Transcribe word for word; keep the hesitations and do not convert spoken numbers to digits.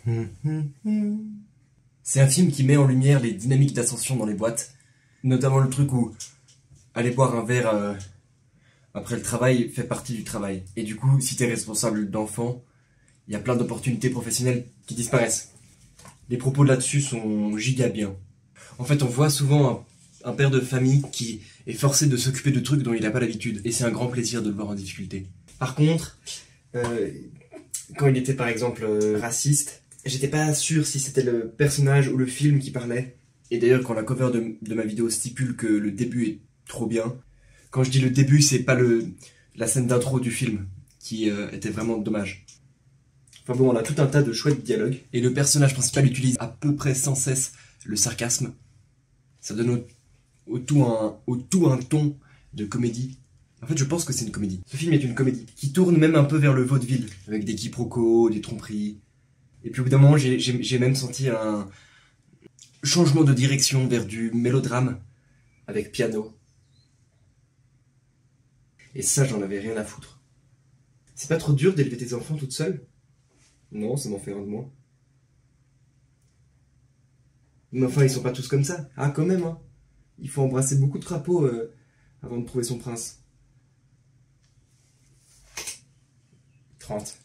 C'est un film qui met en lumière les dynamiques d'ascension dans les boîtes, notamment le truc où aller boire un verre euh, après le travail fait partie du travail. Et du coup, si t'es responsable d'enfants, il y a plein d'opportunités professionnelles qui disparaissent. Les propos là-dessus sont giga bien. En fait, on voit souvent un, un père de famille qui est forcé de s'occuper de trucs dont il n'a pas l'habitude, et c'est un grand plaisir de le voir en difficulté. Par contre, euh, quand il était par exemple euh, raciste, j'étais pas sûr si c'était le personnage ou le film qui parlait. Et d'ailleurs, quand la cover de, de ma vidéo stipule que le début est trop bien, quand je dis le début, c'est pas le, la scène d'intro du film, qui euh, était vraiment dommage. Enfin bon, on a tout un tas de chouettes dialogues, et le personnage principal utilise à peu près sans cesse le sarcasme. Ça donne au, au, tout, un, au tout un ton de comédie. En fait, je pense que c'est une comédie. Ce film est une comédie, qui tourne même un peu vers le vaudeville, avec des quiproquos, des tromperies. Et puis au bout d'un moment, j'ai même senti un changement de direction vers du mélodrame, avec piano. Et ça, j'en avais rien à foutre. C'est pas trop dur d'élever tes enfants toute seule? Non, ça m'en fait un de moins. Mais enfin, ils sont pas tous comme ça. Ah, quand même, hein. Il faut embrasser beaucoup de crapauds euh, avant de trouver son prince. trente.